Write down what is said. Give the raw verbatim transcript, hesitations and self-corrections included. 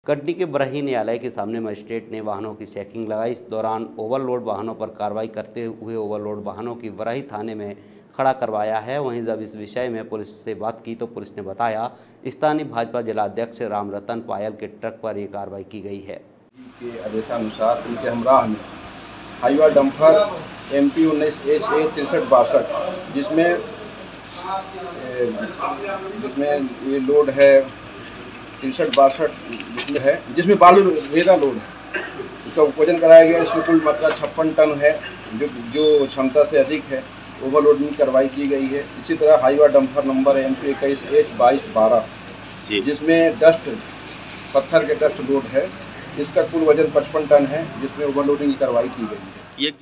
कटनी के बरही न्यायालय के सामने मजिस्ट्रेट ने वाहनों की चेकिंग लगाई। इस दौरान ओवरलोड वाहनों पर कार्रवाई करते हुए ओवरलोड वाहनों की बरही थाने में खड़ा करवाया है। वहीं जब इस विषय में पुलिस से बात की तो पुलिस ने बताया स्थानीय भाजपा जिला अध्यक्ष रामरतन पायल के ट्रक पर ये कार्रवाई की गई है। के आदेशानुसार उनके हमराह में हाईवा डंपर एम पी उन्नीस एच ए तिरसठ बासठ जिसमें जिसमें ये लोड है तिरसठ बासठ जिसमें है जिसमें बालू रेता लोड है, इसका वजन कराया गया। इसमें कुल मात्रा छप्पन टन है जो जो क्षमता से अधिक है। ओवरलोडिंग कार्रवाई की गई है। इसी तरह Hyva dumper number M P इक्कीस एच बाईस बारह जिसमें डस्ट पत्थर के डस्ट लोड है, इसका कुल वजन पचपन टन है जिसमें ओवरलोडिंग की कार्रवाई की गई है।